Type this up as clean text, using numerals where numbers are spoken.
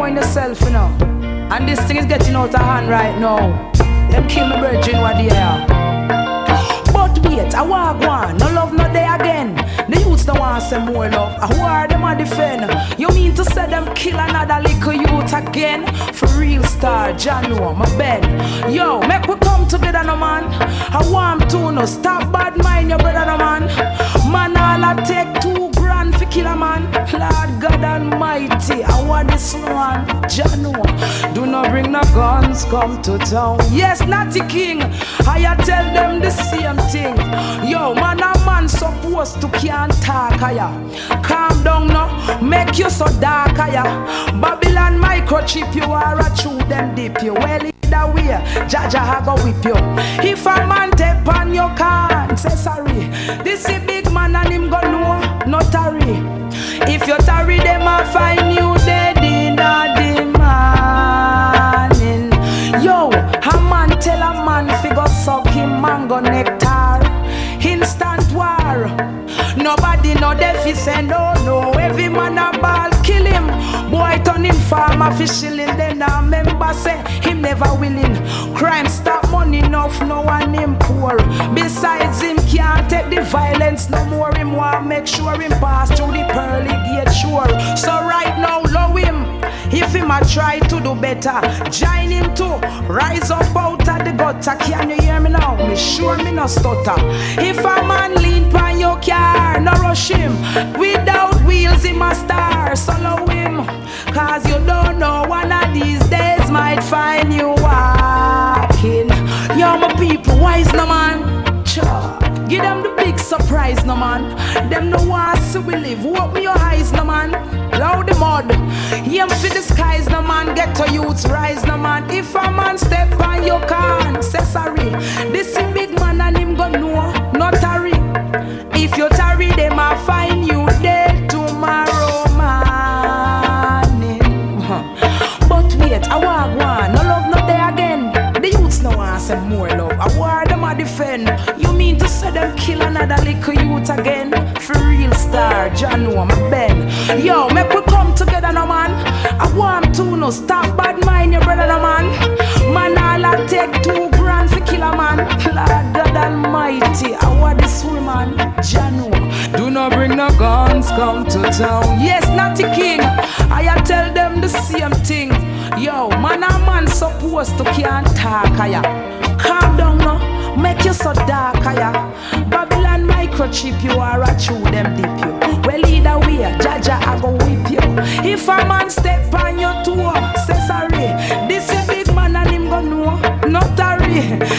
mind yourself, you know. And this thing is getting out of hand right now. Them kill me virgin what they are. But wait, I walk one, no love no day again. The youths don't want some more love. Who are them a defend? You mean to say them kill another little youth again? For real star, Jano, my Ben. Yo, make we come together no man. I want to no stop bad mind your brother no man. Man all I take $2 grand for kill a man. Lord God Almighty, I want this one, Jano. Do not bring no guns, come to town. Yes, Natty King, I tell them the same thing. Yo, man a man supposed to can't talk higher. Calm down now, make you so dark higher. Babylon microchip, you are a true them dip you. Well, either way, Jaja ha go whip you. If a man tap on your can, say sorry. This is big man and him go know, not tarry. If you tarry, them a find you dead in the morning. Yo, a man tell a man figure suck him mango nectar. Instant war. Nobody know defi say no, no. Every man a ball kill him. Boy turn him farmer fi shilling. Then a member say him never willing. Crime stop money enough, no one him poor. Besides him can't take the violence no more. Him want make sure him pass through the pearly gate sure. So right now low him. If him a try to do better, join him too. Rise up out of the gutter. Can you hear me now? Me sure me no stutter. If a man lean pan your car, no rush him. Without wheels him a star. Solo him, cause you don't know one of these days might find you walking. Yo my people, wise no man. Give them the big surprise no man. Them no want to we live. Open your eyes no man. Loud the mud. Aim for the skies no man. Get to youths rise no man. If a man step on you can say sorry. This is big man and him go know. Not tarry. If you tarry them a find you dead tomorrow morning. But wait, I want one. No love not there again. The youths no want some more love. I war them a defend. You mean to say them kill another little youth again? For real star, Jano, my Ben. Yo, make we come together no man. I want to no stop bad mind your brother no man. Man all I take $2 grand for kill a man. Lord God Almighty, I want this woman, Jano. Do not bring no guns, come to town. Yes, Natty King, I tell them the same thing. Yo, man a man supposed to can't talk higher. Calm down now, make you so dark higher. Babylon microchip, you are a true them dip you. Well either way, Jaja I go whip you. If a man step on your toe, say sorry. This is big man and him go know, not tarry.